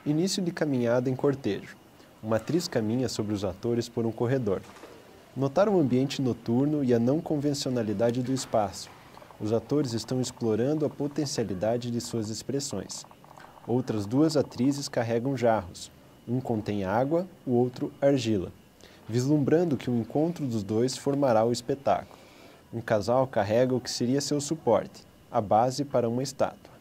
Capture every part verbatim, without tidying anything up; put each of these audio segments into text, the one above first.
Início de caminhada em cortejo. Uma atriz caminha sobre os atores por um corredor. Notar o ambiente noturno e a não convencionalidade do espaço. Os atores estão explorando a potencialidade de suas expressões. Outras duas atrizes carregam jarros. Um contém água, o outro argila, vislumbrando que o encontro dos dois formará o espetáculo. Um casal carrega o que seria seu suporte, a base para uma estátua.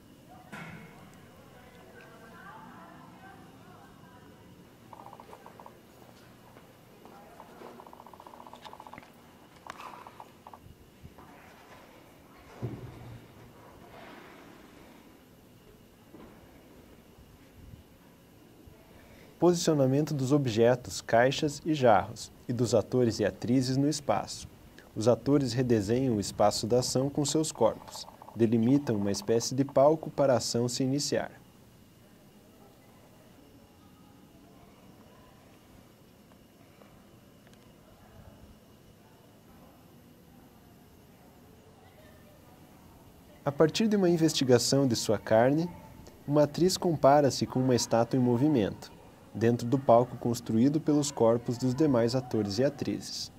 Posicionamento dos objetos, caixas e jarros, e dos atores e atrizes no espaço. Os atores redesenham o espaço da ação com seus corpos, delimitam uma espécie de palco para a ação se iniciar. A partir de uma investigação de sua carne, uma atriz compara-se com uma estátua em movimento, dentro do palco construído pelos corpos dos demais atores e atrizes.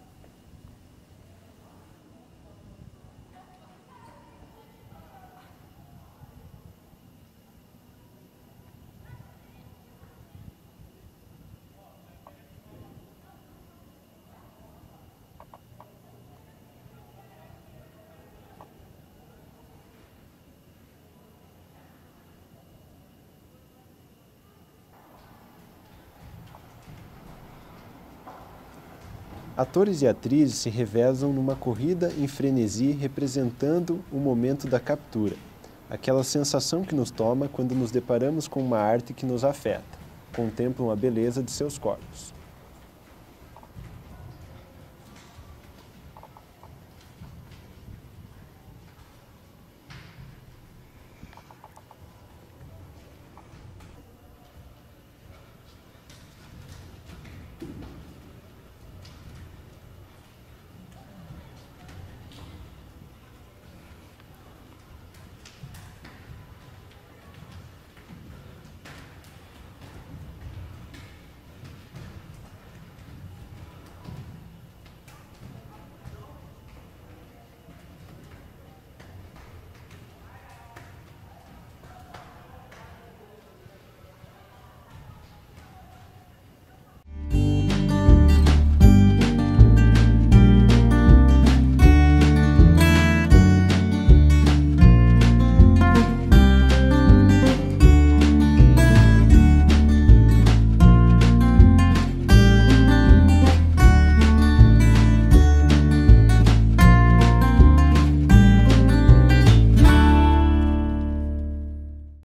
Atores e atrizes se revezam numa corrida em frenesi representando o momento da captura, aquela sensação que nos toma quando nos deparamos com uma arte que nos afeta, contemplam a beleza de seus corpos.